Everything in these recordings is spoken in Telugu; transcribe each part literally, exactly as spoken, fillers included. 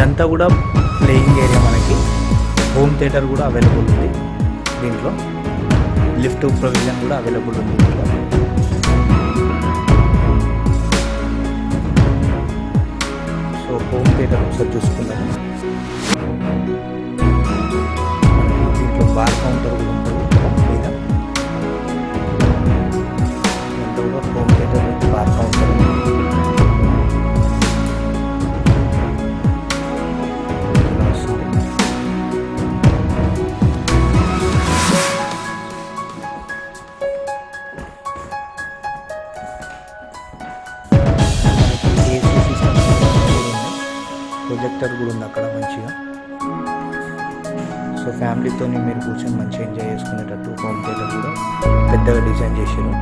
ఇదంతా కూడా ప్లేయింగ్ ఏరియా, మనకి హోమ్ థియేటర్ కూడా అవైలబుల్ ఉంది దీంట్లో, లిఫ్ట్ ప్రొవిజన్ కూడా అవైలబుల్ ఉంది దీంట్లో. సో హోమ్ థియేటర్ ఒకసారి చూసుకుందాము. దీంట్లో బార్ కౌంటర్ కూడా ఉంటుంది మీద, దీంట్లో కూడా home theatre bar counter projector కూడా ఉంది అక్కడ మంచిగా. సో ఫ్యామిలీతో మీరు కూర్చొని మంచిగా ఎంజాయ్ చేసుకునేటట్టు హోమ్ థియేటర్ కూడా పెద్దగా డిజైన్ చేశారు.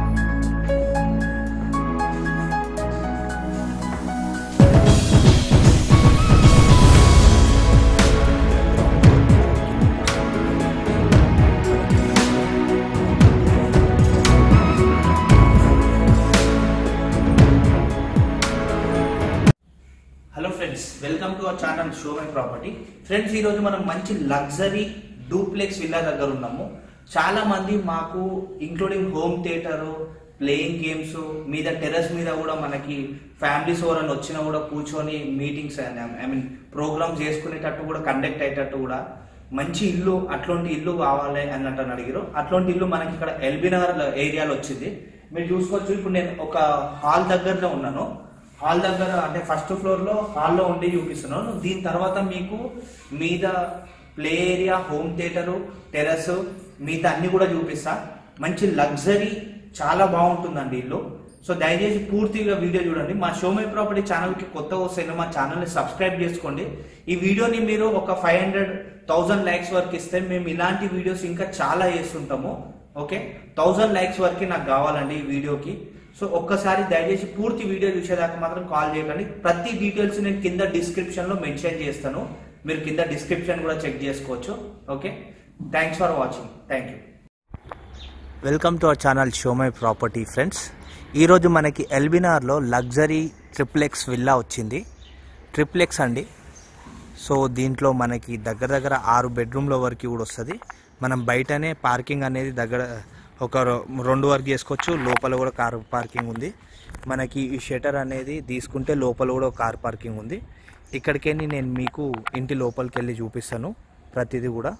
Hello friends, welcome to our channel show my property. Friends, ఈరోజు మనం మంచి లగ్జరీ డూప్లెక్స్ విల్లా దగ్గర ఉన్నాము. చాలా మంది మాకు including home theatre, playing games మీద, టెర్రస్ మీద కూడా మనకి ఫ్యామిలీస్ ఎవరైనా వచ్చినా కూడా కూర్చొని మీటింగ్స్ ఐ మీన్ ప్రోగ్రామ్స్ చేసుకునేటట్టు కూడా కండక్ట్ అయ్యేటట్టు కూడా మంచి ఇల్లు, అట్లాంటి ఇల్లు కావాలి అన్నట్టు అని అడిగారు. అట్లాంటి ఇల్లు మనకి ఇక్కడ ఎల్బీ నగర్ ఏరియాలో వచ్చింది. మీరు చూసుకోవచ్చు, ఇప్పుడు నేను ఒక హాల్ దగ్గరలో ఉన్నాను. హాల్ దగ్గర అంటే ఫస్ట్ ఫ్లోర్ లో హాల్లో ఉండి చూపిస్తున్నాను. దీని తర్వాత మీకు మీద play area, home theatre, terrace మిగతా అన్ని కూడా చూపిస్తా. మంచి లగ్జరీ, చాలా బాగుంటుందండి ఇల్లు. సో దయచేసి పూర్తిగా వీడియో చూడండి. మా షో మై ప్రాపర్టీ ఛానల్కి కొత్తగా వస్తే మా ఛానల్ని సబ్స్క్రైబ్ చేసుకోండి. ఈ వీడియోని మీరు ఒక ఫైవ్ హండ్రెడ్ థౌజండ్ లైక్స్ వరకు ఇస్తే మేము ఇలాంటి వీడియోస్ ఇంకా చాలా చేస్తుంటాము. ఓకే, థౌజండ్ లైక్స్ వరకు నాకు కావాలండి ఈ వీడియోకి. సో ఒక్కసారి దయచేసి పూర్తి వీడియో చూసేదాకా మాత్రం కాల్ చేయకండి. ప్రతి డీటెయిల్స్ నేను కింద డిస్క్రిప్షన్ లో మెన్షన్ చేస్తాను, మీరు కింద డిస్క్రిప్షన్ కూడా చెక్ చేసుకోవచ్చు. Okay, thanks for watching. Thank you. Welcome to our channel show my property. Friends, ఈరోజు మనకి ఎల్బీ నగర్లో లగ్జరీ ట్రిప్లెక్స్ విల్లా వచ్చింది. ట్రిప్లెక్స్ అండి. సో దీంట్లో మనకి దగ్గర దగ్గర ఆరు బెడ్రూమ్ల వరకు కూడా వస్తుంది. మనం బయటనే పార్కింగ్ అనేది దగ్గర ఒక రెండు వరకు చేసుకోవచ్చు. లోపల కూడా కార్ పార్కింగ్ ఉంది. మనకి ఈ షటర్ అనేది తీసుకుంటే లోపల కూడా కార్ పార్కింగ్ ఉంది. ఇక్కడికెళ్ళి నేను మీకు ఇంటి లోపలికి వెళ్ళి చూపిస్తాను ప్రతిదీ కూడా.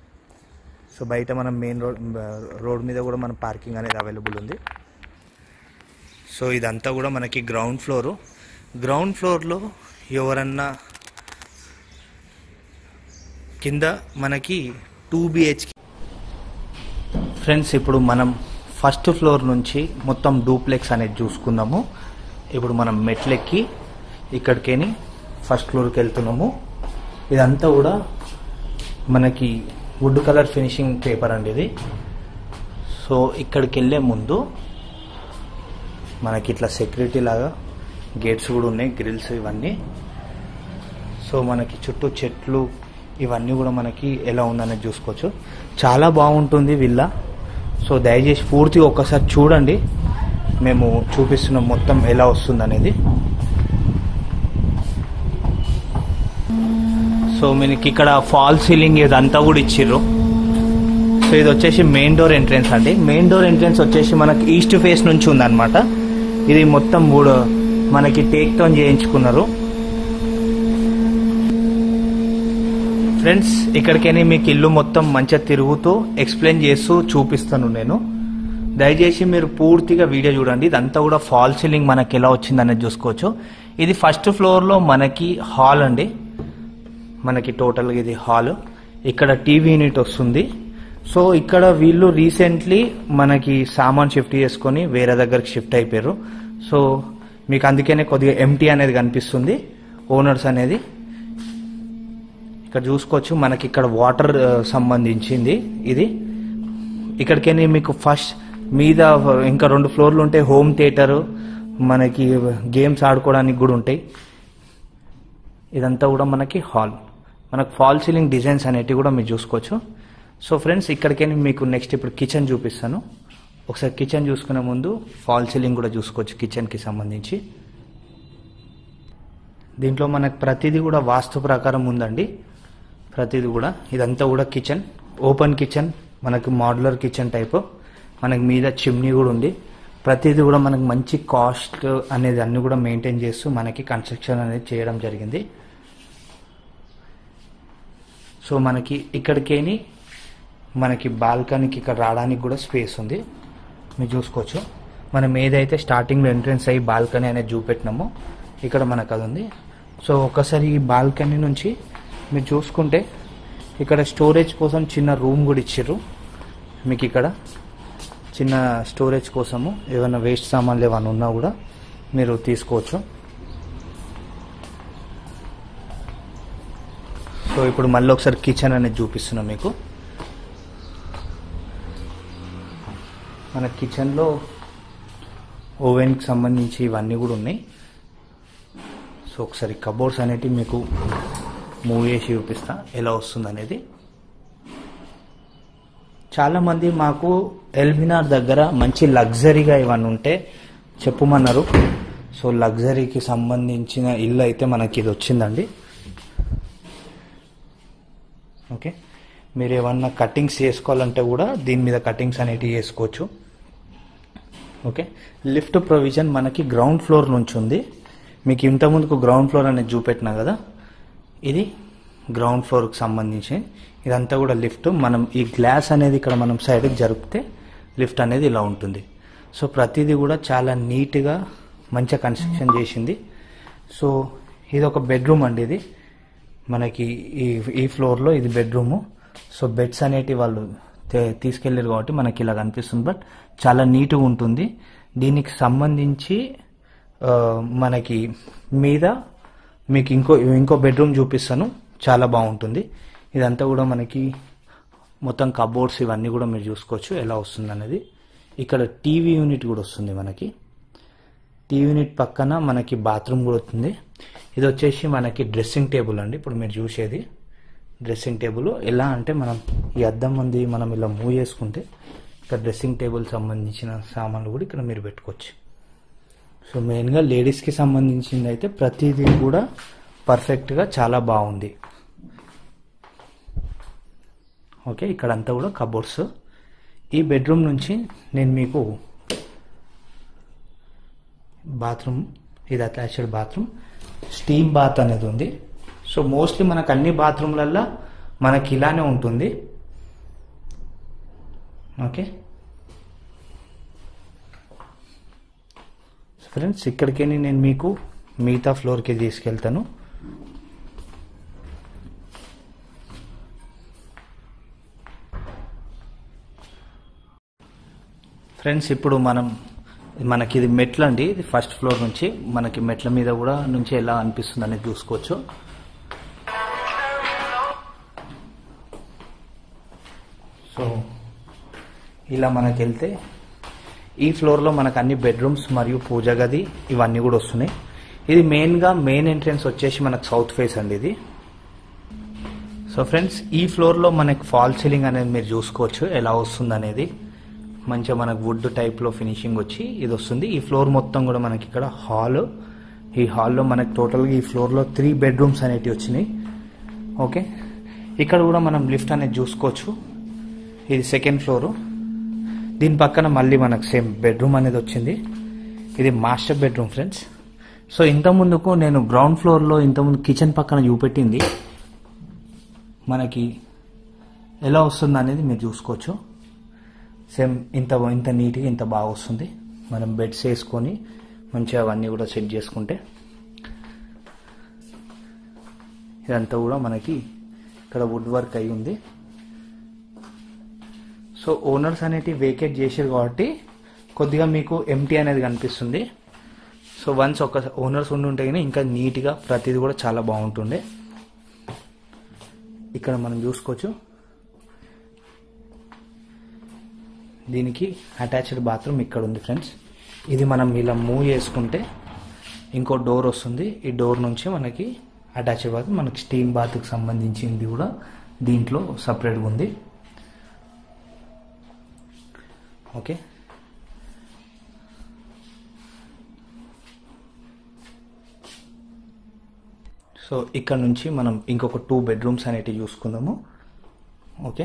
సో బయట మనం మెయిన్ రోడ్ రోడ్ మీద కూడా మన పార్కింగ్ అనేది అవైలబుల్ ఉంది. సో ఇదంతా కూడా మనకి గ్రౌండ్ ఫ్లోరు. గ్రౌండ్ ఫ్లోర్లో ఎవరన్నా కింద మనకి టూ బిహెచ్కే. ఫ్రెండ్స్, ఇప్పుడు మనం ఫస్ట్ ఫ్లోర్ నుంచి మొత్తం డూప్లెక్స్ అనేది చూసుకుందాము. ఇప్పుడు మనం మెట్లెక్కి ఇక్కడికేని ఫస్ట్ ఫ్లోర్కి వెళ్తున్నాము. ఇదంతా కూడా మనకి వుడ్ కలర్ ఫినిషింగ్ పేపర్ అండి ఇది. సో ఇక్కడికి వెళ్ళే ముందు మనకి ఇట్లా సెక్యూరిటీ లాగా గేట్స్ కూడా ఉన్నాయి, గ్రిల్స్ ఇవన్నీ. సో మనకి చుట్టూ చెట్లు ఇవన్నీ కూడా మనకి ఎలా ఉందనేది చూసుకోవచ్చు. చాలా బాగుంటుంది విల్లా. సో దయచేసి పూర్తిగా ఒక్కసారి చూడండి, మేము చూపిస్తున్నాం మొత్తం ఎలా వస్తుంది అనేది. సో మనకి ఇక్కడ ఫాల్ సీలింగ్ ఇదంతా కూడా ఇచ్చిర్రు. సో ఇది వచ్చేసి మెయిన్ డోర్ ఎంట్రెన్స్ అండి. మెయిన్ డోర్ ఎంట్రెన్స్ వచ్చేసి మనకి ఈస్ట్ ఫేస్ నుంచి ఉందన్నమాట. ఇది మొత్తం మూడు మనకి టేక్ టౌన్ చేయించుకున్నారు. ఫ్రెండ్స్, ఇక్కడికైనా మీకు ఇల్లు మొత్తం మంచిగా తిరుగుతూ ఎక్స్ప్లెయిన్ చేస్తూ చూపిస్తాను నేను. దయచేసి మీరు పూర్తిగా వీడియో చూడండి. ఇదంతా కూడా ఫాల్ సీలింగ్ మనకి ఎలా వచ్చింది అనేది చూసుకోవచ్చు. ఇది ఫస్ట్ ఫ్లోర్లో మనకి హాల్ అండి. మనకి టోటల్గా ఇది హాల్. ఇక్కడ టీవీ యూనిట్ వస్తుంది. సో ఇక్కడ వీళ్ళు రీసెంట్లీ మనకి సామాన్ షిఫ్ట్ చేసుకొని వేరే దగ్గరికి షిఫ్ట్ అయిపోయారు. సో మీకు అందుకనే కొద్దిగా ఎంటీ అనేది కనిపిస్తుంది, ఓనర్స్ అనేది. ఇక్కడ చూసుకోవచ్చు మనకి ఇక్కడ వాటర్ సంబంధించింది ఇది. ఇక్కడికైనా మీకు ఫస్ట్ మీద ఇంకా రెండు ఫ్లోర్లు ఉంటాయి. హోమ్ థియేటర్, మనకి గేమ్స్ ఆడుకోవడానికి కూడా ఉంటాయి. ఇదంతా కూడా మనకి హాల్. మనకు ఫాల్ సీలింగ్ డిజైన్స్ అనేటివి కూడా మీరు చూసుకోవచ్చు. సో ఫ్రెండ్స్, ఇక్కడికైనా మీకు నెక్స్ట్ ఇప్పుడు కిచెన్ చూపిస్తాను. ఒకసారి కిచెన్ చూసుకునే ముందు ఫాల్ సీలింగ్ కూడా చూసుకోవచ్చు కిచెన్కి సంబంధించి. దీంట్లో మనకు ప్రతిదీ కూడా వాస్తు ప్రకారం ఉందండి. ప్రతిదీ కూడా ఇదంతా కూడా కిచెన్, ఓపెన్ కిచెన్, మనకు మోడ్యులర్ కిచెన్ టైపు. మనకి మీద చిమ్నీ కూడా ఉంది. ప్రతిదీ కూడా మనకు మంచి కాస్ట్ అనేది అన్ని కూడా మెయింటైన్ చేస్తూ మనకి కన్స్ట్రక్షన్ అనేది చేయడం జరిగింది. సో మనకి ఇక్కడికేని మనకి బాల్కనీకి ఇక్కడ రావడానికి కూడా స్పేస్ ఉంది. మీరు చూసుకోవచ్చు. మనం ఏదైతే స్టార్టింగ్లో ఎంట్రన్స్ అయ్యి బాల్కనీ అనేది చూపెట్టినామో ఇక్కడ మనకు అది ఉంది. సో ఒకసారి ఈ బాల్కనీ నుంచి మీరు చూసుకుంటే ఇక్కడ స్టోరేజ్ కోసం చిన్న రూమ్ కూడా ఇచ్చారు. మీకు ఇక్కడ చిన్న స్టోరేజ్ కోసము ఏమైనా వేస్ట్ సామాన్లు ఏమైనా ఉన్నా కూడా మీరు తీసుకోవచ్చు. సో ఇప్పుడు మళ్ళీ ఒకసారి కిచెన్ అనేది చూపిస్తున్నాం మీకు. మన కిచెన్లో ఓవెన్కి సంబంధించి ఇవన్నీ కూడా ఉన్నాయి. సో ఒకసారి కబోర్డ్స్ అనేటివి మీకు మూవ్ చేసి చూపిస్తా ఎలా వస్తుంది అనేది. చాలామంది మాకు ఎల్బినార్ దగ్గర మంచి లగ్జరీగా ఇవన్నీ ఉంటే చెప్పమన్నారు. సో లగ్జరీకి సంబంధించిన ఇల్లు అయితే మనకి ఇది వచ్చిందండి. ఓకే, మీరు ఏమన్నా కటింగ్స్ చేసుకోవాలంటే కూడా దీని మీద కటింగ్స్ అనేటివి చేసుకోవచ్చు. ఓకే, లిఫ్ట్ ప్రొవిజన్ మనకి గ్రౌండ్ ఫ్లోర్ నుంచి ఉంది. మీకు ఇంతకుముందుకు గ్రౌండ్ ఫ్లోర్ అనేది చూపెట్టినా కదా, ఇది గ్రౌండ్ ఫ్లోర్కి సంబంధించి ఇదంతా కూడా లిఫ్ట్. మనం ఈ గ్లాస్ అనేది ఇక్కడ మనం సైడ్కి జరిపితే లిఫ్ట్ అనేది ఇలా ఉంటుంది. సో ప్రతిదీ కూడా చాలా నీట్గా మంచిగా కన్స్ట్రక్షన్ చేసింది. సో ఇది ఒక బెడ్రూమ్ అండి. ఇది మనకి ఈ ఈ ఫ్లోర్లో ఇది బెడ్రూము. సో బెడ్స్ అనేటివి వాళ్ళు తీసుకెళ్ళారు కాబట్టి మనకి ఇలా కనిపిస్తుంది. బట్ చాలా నీట్గా ఉంటుంది. దీనికి సంబంధించి మనకి మీద మీకు ఇంకో ఇంకో బెడ్రూమ్ చూపిస్తాను, చాలా బాగుంటుంది. ఇదంతా కూడా మనకి మొత్తం కబోర్డ్స్ ఇవన్నీ కూడా మీరు చూసుకోవచ్చు ఎలా వస్తుంది అనేది. ఇక్కడ టీవీ యూనిట్ కూడా వస్తుంది మనకి. టీవీ యూనిట్ పక్కన మనకి బాత్రూమ్ కూడా వస్తుంది. ఇది వచ్చేసి మనకి డ్రెస్సింగ్ టేబుల్ అండి. ఇప్పుడు మీరు చూసేది డ్రెస్సింగ్ టేబుల్. ఎలా అంటే మనం ఈ అద్దం ఉంది, మనం ఇలా మూవ్ చేసుకుంటే ఇక్కడ డ్రెస్సింగ్ టేబుల్ సంబంధించిన సామాన్లు కూడా ఇక్కడ మీరు పెట్టుకోవచ్చు. సో మెయిన్గా లేడీస్కి సంబంధించింది అయితే ప్రతిదీ కూడా పర్ఫెక్ట్గా చాలా బాగుంది. ఓకే, ఇక్కడంతా కూడా కబోర్డ్స్. ఈ బెడ్రూమ్ నుంచి నేను మీకు బాత్రూమ్, ఇది అటాచ్డ్ బాత్రూమ్, స్టీమ్ బాత్ అనేది ఉంది. సో మోస్ట్లీ మనకు అన్ని బాత్రూమ్లల్లో మనకి ఇలానే ఉంటుంది. ఓకే ఫ్రెండ్స్, ఇక్కడికి నేను మీకు మిగతా ఫ్లోర్కి తీసుకెళ్తాను. ఫ్రెండ్స్, ఇప్పుడు మనం మనకి ఇది మెట్లు అండి. ఇది ఫస్ట్ ఫ్లోర్ నుంచి మనకి మెట్ల మీద కూడా నుంచి ఎలా అనిపిస్తుంది అనేది చూసుకోవచ్చు. సో ఇలా మనకి వెళ్తే ఈ ఫ్లోర్లో మనకు అన్ని బెడ్రూమ్స్ మరియు పూజ గది ఇవన్నీ కూడా వస్తున్నాయి. ఇది మెయిన్గా మెయిన్ ఎంట్రన్స్ వచ్చేసి మనకు సౌత్ ఫేస్ అండి ఇది. సో ఫ్రెండ్స్, ఈ ఫ్లోర్లో మనకి ఫాల్ సీలింగ్ అనేది మీరు చూసుకోవచ్చు ఎలా వస్తుంది అనేది. మంచిగా మనకు వుడ్ టైప్లో ఫినిషింగ్ వచ్చి ఇది వస్తుంది. ఈ ఫ్లోర్ మొత్తం కూడా మనకి ఇక్కడ హాల్. ఈ హాల్లో మనకి టోటల్గా ఈ ఫ్లోర్లో త్రీ బెడ్రూమ్స్ అనేటివి వచ్చినాయి. ఓకే, ఇక్కడ కూడా మనం లిఫ్ట్ అనేది చూసుకోవచ్చు. ఇది సెకండ్ ఫ్లోరు. దీని పక్కన మళ్ళీ మనకు సేమ్ బెడ్రూమ్ అనేది వచ్చింది. ఇది మాస్టర్ బెడ్రూమ్ ఫ్రెండ్స్. సో ఇంత ముందుకు నేను గ్రౌండ్ ఫ్లోర్లో ఇంతకుముందు కిచెన్ పక్కన చూపెట్టింది మనకి ఎలా వస్తుంది అనేది మీరు చూసుకోవచ్చు. సేమ్ ఇంత ఇంత నీట్గా ఇంత బాగా వస్తుంది. మనం బెడ్స్ వేసుకొని మంచిగా అవన్నీ కూడా సెట్ చేసుకుంటే ఇదంతా కూడా మనకి ఇక్కడ వుడ్ వర్క్ అయి ఉంది. సో ఓనర్స్ అనేటివి వేకేట్ చేశారు కాబట్టి కొద్దిగా మీకు ఎంటీ అనేది కనిపిస్తుంది. సో వన్స్ ఒక ఓనర్స్ ఉండి ఉంటే ఇంకా నీట్గా ప్రతిదీ కూడా చాలా బాగుంటుండే. ఇక్కడ మనం చూసుకోవచ్చు. దీనికి అటాచ్డ్ బాత్రూమ్ ఇక్కడ ఉంది ఫ్రెండ్స్. ఇది మనం ఇలా మూవ్ చేసుకుంటే ఇంకో డోర్ వస్తుంది. ఈ డోర్ నుంచి మనకి అటాచ్డ్ బాత్రూమ్, మనకి స్టీమ్ బాత్కి సంబంధించింది కూడా దీంట్లో సపరేట్గా ఉంది. ఓకే, సో ఇక్కడ నుంచి మనం ఇంకొక టూ బెడ్రూమ్స్ అనేటివి చూసుకుందాము. ఓకే,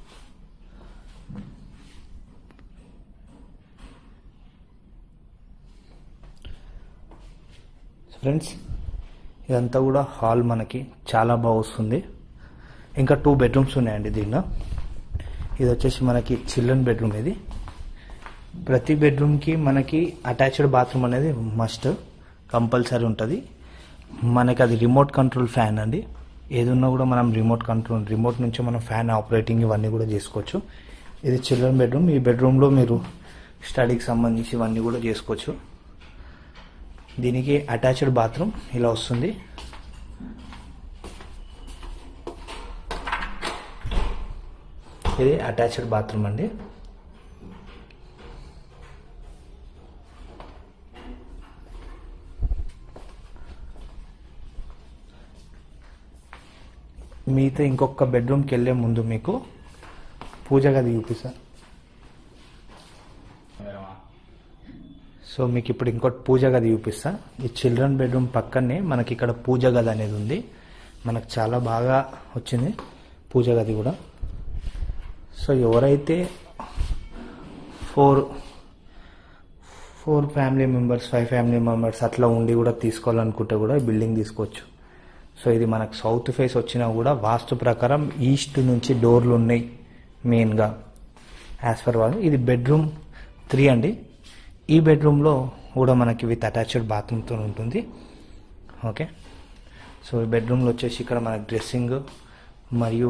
ఫ్రెండ్స్ ఇదంతా కూడా హాల్ మనకి చాలా బాగా వస్తుంది. ఇంకా టూ బెడ్రూమ్స్ ఉన్నాయండి దీనిలో. ఇది వచ్చేసి మనకి చిల్డ్రన్ బెడ్రూమ్. ఇది ప్రతి బెడ్రూమ్కి మనకి అటాచ్డ్ బాత్రూమ్ అనేది మస్ట్ కంపల్సరీ ఉంటుంది. మనకి అది రిమోట్ కంట్రోల్ ఫ్యాన్ అండి. ఏదున్నా కూడా మనం రిమోట్ కంట్రోల్ రిమోట్ నుంచి మనం ఫ్యాన్ ఆపరేటింగ్ ఇవన్నీ కూడా చేసుకోవచ్చు. ఇది చిల్డ్రన్ బెడ్రూమ్. ఈ బెడ్రూమ్లో మీరు స్టడీకి సంబంధించి ఇవన్నీ కూడా చేసుకోవచ్చు. దీనికి అటాచ్డ్ బాత్రూమ్ ఇలా వస్తుంది. ఇది అటాచ్డ్ బాత్రూమ్ అండి. మీతో ఇంకొక బెడ్రూమ్కి వెళ్ళే ముందు మీకు పూజ గది చూపిస్తా. సో మీకు ఇప్పుడు ఇంకోటి పూజ గది చూపిస్తా. ఈ చిల్డ్రన్ బెడ్రూమ్ పక్కనే మనకి ఇక్కడ పూజ గది అనేది ఉంది. మనకు చాలా బాగా వచ్చింది పూజ గది కూడా. సో ఎవరైతే four four family members five family members అట్లా ఉండి కూడా తీసుకోవాలనుకుంటే కూడా ఈ బిల్డింగ్ తీసుకోవచ్చు. సో ఇది మనకు సౌత్ ఫేస్ వచ్చినా కూడా వాస్తు ప్రకారం ఈస్ట్ నుంచి డోర్లు ఉన్నాయి మెయిన్గా యాజ్ పర్ వాళ్ళు. ఇది బెడ్రూమ్ త్రీ అండి. ఈ బెడ్రూమ్లో కూడా మనకి విత్ అటాచ్డ్ బాత్రూమ్తో ఉంటుంది. ఓకే, సో ఈ బెడ్రూమ్లో వచ్చేసి ఇక్కడ మనకి డ్రెస్సింగ్ మరియు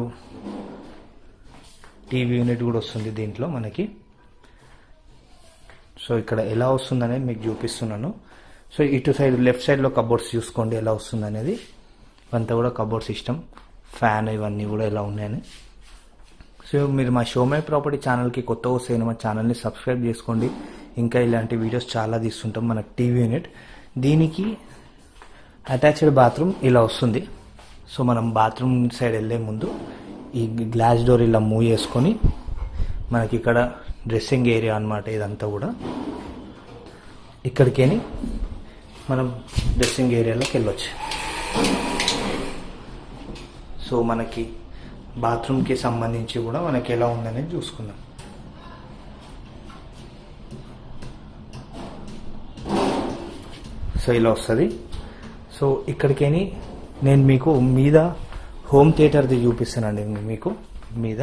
టీవీ యూనిట్ కూడా వస్తుంది దీంట్లో మనకి. సో ఇక్కడ ఎలా వస్తుంది అనేది మీకు చూపిస్తున్నాను. సో ఇటు సైడ్ లెఫ్ట్ సైడ్లో కబోర్డ్స్ చూసుకోండి ఎలా వస్తుంది అనేది. అంతా కూడా కబోర్డ్ సిస్టమ్, ఫ్యాన్ ఇవన్నీ కూడా ఎలా ఉన్నాయని. సో మీరు మా షోమై ప్రాపర్టీ ఛానల్కి కొత్త వస్తే మా ఛానల్ని సబ్స్క్రైబ్ చేసుకోండి. ఇంకా ఇలాంటి వీడియోస్ చాలా తీస్తుంటాం. మనకు టీవీ యూనిట్, దీనికి అటాచ్డ్ బాత్రూమ్ ఇలా వస్తుంది. సో మనం బాత్రూమ్ సైడ్ వెళ్ళే ముందు ఈ గ్లాస్ డోర్ ఇలా మూవ్ చేసుకొని మనకి ఇక్కడ డ్రెస్సింగ్ ఏరియా అన్నమాట. ఇదంతా కూడా ఇక్కడికేని మనం డ్రెస్సింగ్ ఏరియాలోకి వెళ్ళొచ్చు. సో మనకి బాత్రూమ్కి సంబంధించి కూడా మనకి ఎలా ఉందనేది చూసుకుందాం. సో ఇలా వస్తుంది. సో ఇక్కడికేని నేను మీకు మీద హోమ్ థియేటర్ది చూపిస్తానండి. మీకు మీద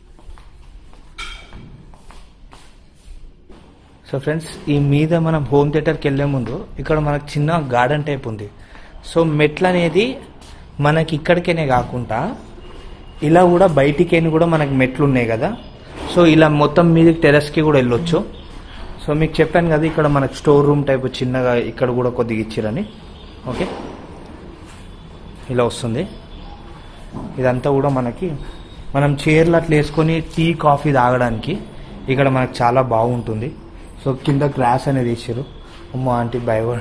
సో ఫ్రెండ్స్ ఈ మీద మనం హోమ్ థియేటర్కి వెళ్ళే ముందు ఇక్కడ మనకు చిన్న గార్డెన్ టైప్ ఉంది. సో మెట్లు అనేది మనకి ఇక్కడికేనే కాకుండా ఇలా కూడా బయటికేని కూడా మనకి మెట్లు ఉన్నాయి కదా. సో ఇలా మొత్తం మీదకి టెర్రస్కి కూడా వెళ్ళొచ్చు. సో మీకు చెప్పాను కదా ఇక్కడ మనకు స్టోర్ రూమ్ టైప్ చిన్నగా ఇక్కడ కూడా కొద్దిగా ఇచ్చిరని. ఓకే, ఇలా వస్తుంది. ఇదంతా కూడా మనకి మనం చైర్లు అట్లా వేసుకొని టీ కాఫీ తాగడానికి ఇక్కడ మనకు చాలా బాగుంటుంది. సో కింద గ్లాస్ అనేది వేసారు. అమ్మో ఆంటీ బైవర్డ్.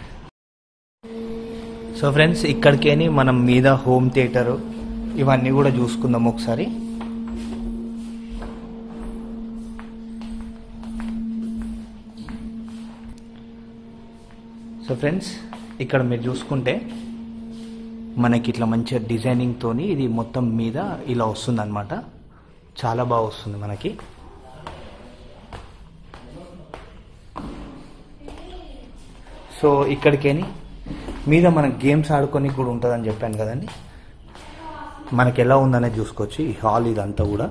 సో ఫ్రెండ్స్ ఇక్కడికేని మనం మీద హోమ్ థియేటరు ఇవన్నీ కూడా చూసుకుందాం ఒకసారి. సో ఫ్రెండ్స్ ఇక్కడ మీరు చూసుకుంటే మనకి ఇట్లా మంచిగా డిజైనింగ్తో ఇది మొత్తం మీద ఇలా వస్తుంది అనమాట. చాలా బాగా వస్తుంది మనకి. సో ఇక్కడికేని మీద మనకి గేమ్స్ ఆడుకొని కూడా ఉంటుందని చెప్పాను కదండి. మనకి ఎలా ఉందనేది చూసుకోవచ్చు. ఈ హాల్ ఇదంతా కూడా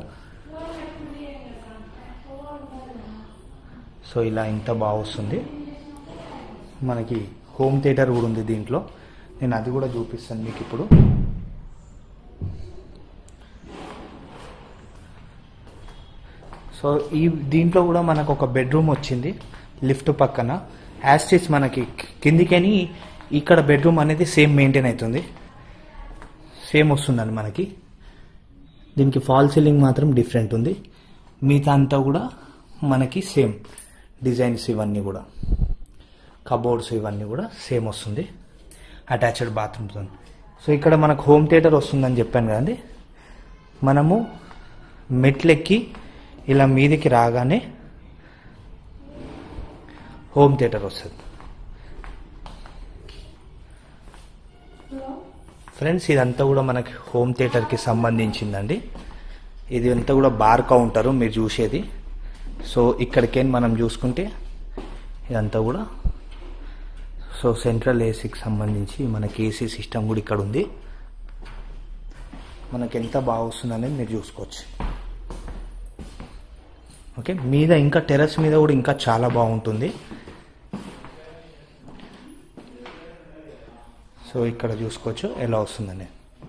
సో ఇలా ఇంత బాగా వస్తుంది. మనకి హోమ్ థియేటర్ కూడా ఉంది దీంట్లో. నేను అది కూడా చూపిస్తాను మీకు ఇప్పుడు. సో ఈ దీంట్లో కూడా మనకు ఒక బెడ్రూమ్ వచ్చింది లిఫ్ట్ పక్కన. యాస్టిస్ మనకి కిందికని ఇక్కడ బెడ్రూమ్ అనేది సేమ్ మెయింటైన్ అవుతుంది, సేమ్ వస్తుందండి మనకి. దీనికి ఫాల్ సీలింగ్ మాత్రం డిఫరెంట్ ఉంది. మిగతా అంతా కూడా మనకి సేమ్ డిజైన్స్ ఇవన్నీ కూడా కబోర్డ్స్ ఇవన్నీ కూడా సేమ్ వస్తుంది. Attached bathrooms. సో ఇక్కడ మనకు హోమ్ థియేటర్ వస్తుందని చెప్పాను కదండి. మనము మెట్లెక్కి ఇలా మీదికి రాగానే హోమ్ థియేటర్ వస్తుంది. ఫ్రెండ్స్ ఇదంతా కూడా మనకి హోమ్ థియేటర్కి సంబంధించిందండి. ఇది అంతా కూడా బార్ కౌంటరు మీరు చూసేది. సో ఇక్కడికే మనం చూసుకుంటే ఇదంతా కూడా సో సెంట్రల్ ఏసీకి సంబంధించి మనకి ఏసీ సిస్టమ్ కూడా ఇక్కడ ఉంది. మనకి ఎంత బాగా వస్తుంది అనేది మీరు చూసుకోవచ్చు. ఓకే, మీద ఇంకా టెర్రస్ మీద కూడా ఇంకా చాలా బాగుంటుంది. సో ఇక్కడ చూసుకోవచ్చు ఎలా వస్తుందని.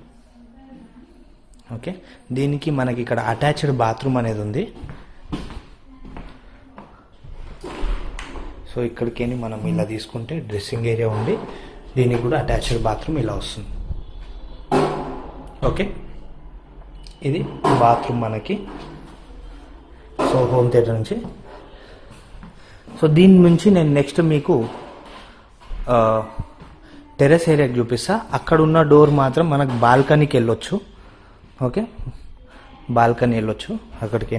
ఓకే, దీనికి మనకి ఇక్కడ అటాచ్డ్ బాత్రూమ్ అనేది ఉంది. సో ఇక్కడికి మనం ఇలా తీసుకుంటే డ్రెస్సింగ్ ఏరియా ఉంది, దీనికి కూడా అటాచ్డ్ బాత్రూమ్ ఇలా వస్తుంది. ఓకే, ఇది బాత్రూమ్ మనకి సో హోమ్ థియేటర్ నుంచి. సో దీని నుంచి నేను నెక్స్ట్ మీకు టెర్రస్ ఏరియాకి చూపిస్తా. అక్కడ ఉన్న డోర్ మాత్రం మనకు బాల్కనీకి వెళ్ళొచ్చు. ఓకే, బాల్కనీ వెళ్ళొచ్చు అక్కడికి.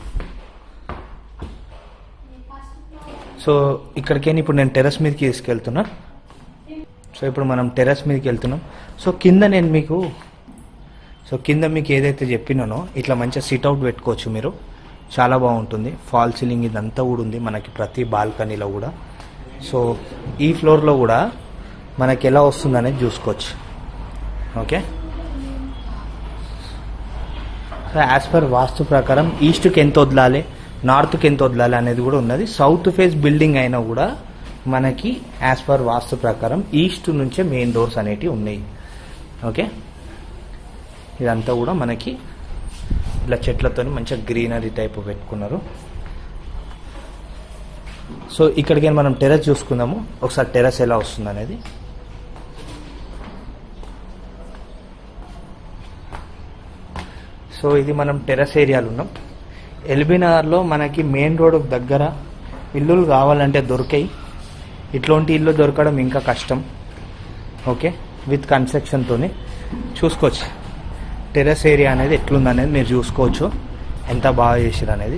సో ఇక్కడికి ఇప్పుడు నేను టెర్రస్ మీదకి తీసుకెళ్తున్నా. సో ఇప్పుడు మనం టెర్రస్ మీదకి వెళ్తున్నాం. సో కింద నేను మీకు సో కింద మీకు ఏదైతే చెప్పినానో ఇట్లా మంచిగా సిట్అవుట్ పెట్టుకోవచ్చు మీరు, చాలా బాగుంటుంది. ఫాల్ సీలింగ్ ఇదంతా కూడా ఉంది మనకి ప్రతి బాల్కనీలో కూడా. సో ఈ ఫ్లోర్లో కూడా మనకి ఎలా వస్తుంది అనేది చూసుకోవచ్చు. Okay, so as per vastu ప్రకారం ఈస్ట్కి ఎంత వదలాలి, నార్త్కి ఎంత వదలాలి అనేది కూడా ఉన్నది. సౌత్ ఫేస్ బిల్డింగ్ అయినా కూడా మనకి యాజ్ పర్ వాస్తు ప్రకారం ఈస్ట్ నుంచే మెయిన్ డోర్స్ అనేటివి ఉన్నాయి. ఓకే, ఇదంతా కూడా మనకి ఇలా చెట్లతో మంచిగా గ్రీనరీ టైప్ పెట్టుకున్నారు. సో ఇక్కడికి మనం టెర్రస్ చూసుకుందాము ఒకసారి, టెర్రస్ ఎలా వస్తుంది అనేది. సో ఇది మనం టెర్రస్ ఏరియాలో ఉన్నాం. ఎల్బీనగర్లో మనకి మెయిన్ రోడ్ దగ్గర ఇల్లులు కావాలంటే దొరికాయి. ఇట్లాంటి ఇల్లు దొరకడం ఇంకా కష్టం. ఓకే, విత్ కన్స్ట్రక్షన్తోనే చూసుకోవచ్చు టెర్రస్ ఏరియా అనేది ఎట్లుందనేది మీరు చూసుకోవచ్చు, ఎంత బాగా చేసారు అనేది.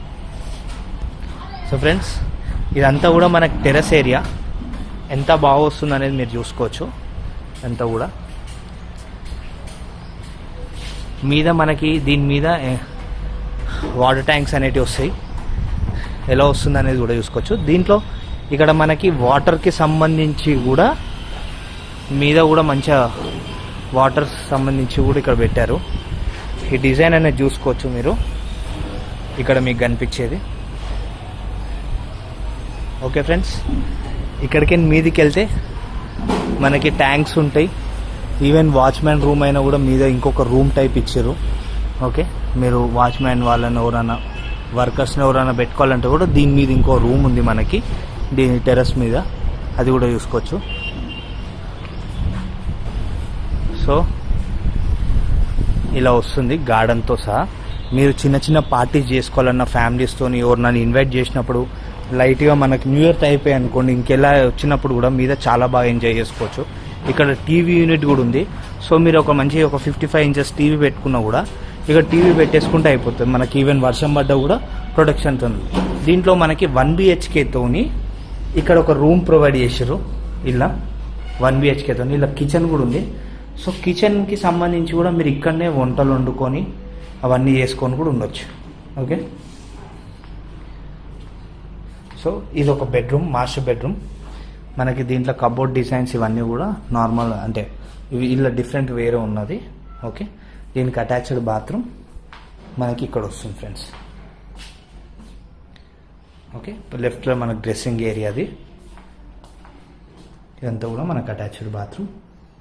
సో ఫ్రెండ్స్ ఇదంతా కూడా మనకి టెర్రస్ ఏరియా ఎంత బాగా వస్తుంది అనేది మీరు చూసుకోవచ్చు. అంతా కూడా మీద మనకి దీని మీద వాటర్ ట్యాంక్స్ అనేటివి వస్తాయి, ఎలా వస్తుంది అనేది కూడా చూసుకోవచ్చు. దీంట్లో ఇక్కడ మనకి వాటర్కి సంబంధించి కూడా మీద కూడా మంచిగా వాటర్ సంబంధించి కూడా ఇక్కడ పెట్టారు. ఈ డిజైన్ అనేది చూసుకోవచ్చు మీరు, ఇక్కడ మీకు కనిపించేది. ఓకే ఫ్రెండ్స్, ఇక్కడికి మీదికి వెళ్తే మనకి ట్యాంక్స్ ఉంటాయి. ఈవెన్ వాచ్మ్యాన్ రూమ్ అయినా కూడా మీద ఇంకొక రూమ్ టైప్ ఇచ్చారు. ఓకే, మీరు వాచ్మ్యాన్ వాళ్ళని ఎవరైనా వర్కర్స్ని ఎవరైనా పెట్టుకోవాలంటే కూడా దీని మీద ఇంకో రూమ్ ఉంది మనకి, దీని టెర్రస్ మీద, అది కూడా చూసుకోవచ్చు. సో ఇలా వస్తుంది గార్డెన్తో సహా. మీరు చిన్న చిన్న పార్టీస్ చేసుకోవాలన్న ఫ్యామిలీస్తో ఎవరినైనా ఇన్వైట్ చేసినప్పుడు లైట్గా మనకి న్యూ ఇయర్ అయిపోయి అనుకోండి, ఇంకెలా వచ్చినప్పుడు కూడా మీద చాలా బాగా ఎంజాయ్ చేసుకోవచ్చు. ఇక్కడ టీవీ యూనిట్ కూడా ఉంది. సో మీరు ఒక మంచి ఒక ఫిఫ్టీ ఫైవ్ ఇంచెస్ టీవీ పెట్టుకున్నా కూడా ఇక్కడ టీవీ పెట్టేసుకుంటే అయిపోతుంది మనకి. ఈవెన్ వర్షం పడ్డా కూడా ప్రొటెక్షన్తో. దీంట్లో మనకి వన్ బిహెచ్కేతోని ఇక్కడ ఒక రూమ్ ప్రొవైడ్ చేశారు. ఇలా వన్ బిహెచ్కేతో ఇలా కిచెన్ కూడా ఉంది. సో కిచెన్కి సంబంధించి కూడా మీరు ఇక్కడనే వంటలు వండుకొని అవన్నీ చేసుకొని కూడా ఉండొచ్చు. ఓకే, సో ఇది ఒక బెడ్రూమ్, మాస్టర్ బెడ్రూమ్. మనకి దీంట్లో కబోర్డ్ డిజైన్స్ ఇవన్నీ కూడా నార్మల్, అంటే ఇవి ఇలా డిఫరెంట్ వేరే ఉన్నది. ఓకే, దీనికి అటాచ్డ్ బాత్రూమ్ మనకి ఇక్కడ వస్తుంది ఫ్రెండ్స్. ఓకే, లెఫ్ట్లో మనకు డ్రెస్సింగ్ ఏరియాది, ఇదంతా కూడా మనకు అటాచ్డ్ బాత్రూమ్.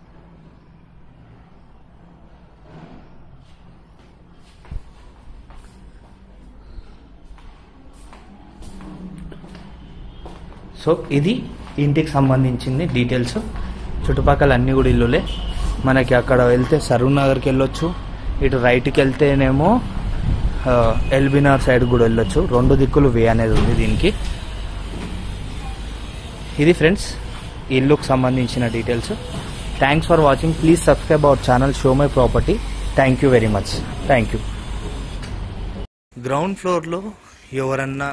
సో ఇది ఇంటికి సంబంధించింది డీటెయిల్స్. చుట్టుపక్కల అన్నీ కూడా ఇల్లులే మనకి. అక్కడ వెళ్తే సరూర్ నగర్కి వెళ్ళొచ్చు, ఇటు రైట్కి వెళ్తేనేమో ఎల్బీనగర్ సైడ్ కూడా వెళ్ళొచ్చు. రెండు దిక్కులు వే అనేది ఉంది దీనికి. ఇది ఫ్రెండ్స్ ఇల్లుకు సంబంధించిన details. Thanks for watching. Please subscribe our channel show my property. Thank you very much. Thank you. Ground ఫ్లోర్లో ఎవరన్నా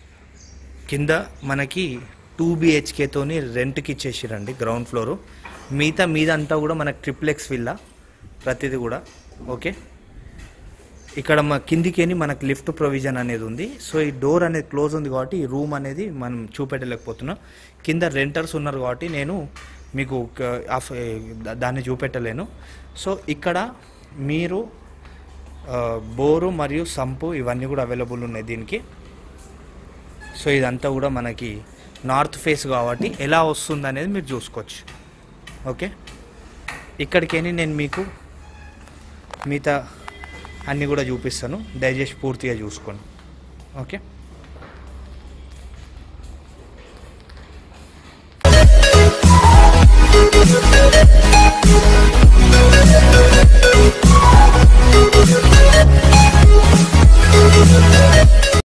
కింద మనకి టూ బిహెచ్కేతోని రెంట్కి ఇచ్చేసిరండి గ్రౌండ్ ఫ్లోరు. మిగతా మీద అంతా కూడా మనకు ట్రిప్లెక్స్ విల్లా ప్రతిదీ కూడా. ఓకే, ఇక్కడ మా కిందికేని మనకు లిఫ్ట్ ప్రొవిజన్ అనేది ఉంది. సో ఈ డోర్ అనేది క్లోజ్ ఉంది కాబట్టి ఈ రూమ్ అనేది మనం చూపెట్టలేకపోతున్నాం. కింద రెంటర్స్ ఉన్నారు కాబట్టి నేను మీకు దాన్ని చూపెట్టలేను. సో ఇక్కడ మీరు బోరు మరియు సంపు ఇవన్నీ కూడా అవైలబుల్ ఉన్నాయి దీనికి. సో ఇదంతా కూడా మనకి నార్త్ ఫేస్ కాబట్టి ఎలా వస్తుంది అనేది మీరు చూసుకోవచ్చు. ఓకే, ఇక్కడికేని నేను మీకు మిగతా అన్నీ కూడా చూపిస్తాను, దయచేసి పూర్తిగా చూసుకోండి. Okay, We'll be right back.